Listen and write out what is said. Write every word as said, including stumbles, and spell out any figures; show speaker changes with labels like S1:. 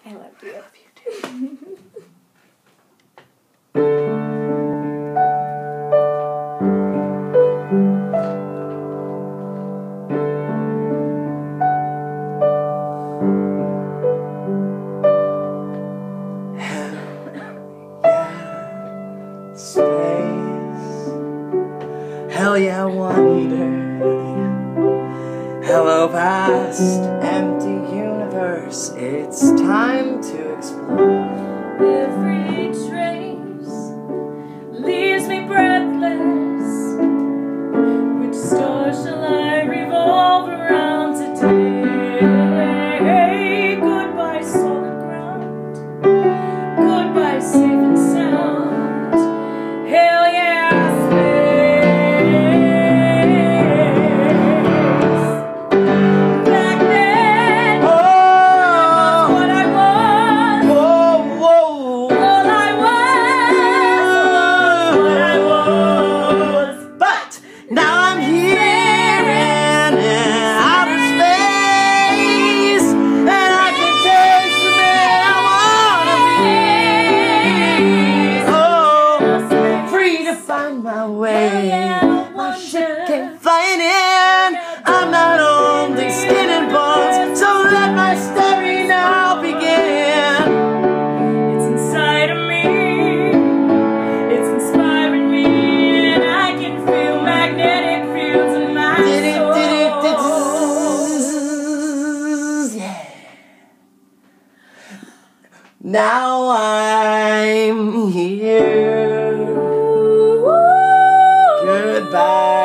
S1: I love you. I love you too.
S2: Hell yeah, wonder. Hello, vast, empty universe. It's time to explore.
S1: Every trace leaves me breathless. Which star shall I revolve around today? Goodbye, solid ground. Goodbye, safe and sound. Hell yeah, space.
S2: My way, my ship came flying in. I'm not only skin and bones, so let my story now begin.
S1: It's inside of me, it's inspiring me, and I can feel magnetic fields in my soul.
S2: Yeah. Now I'm here. Goodbye.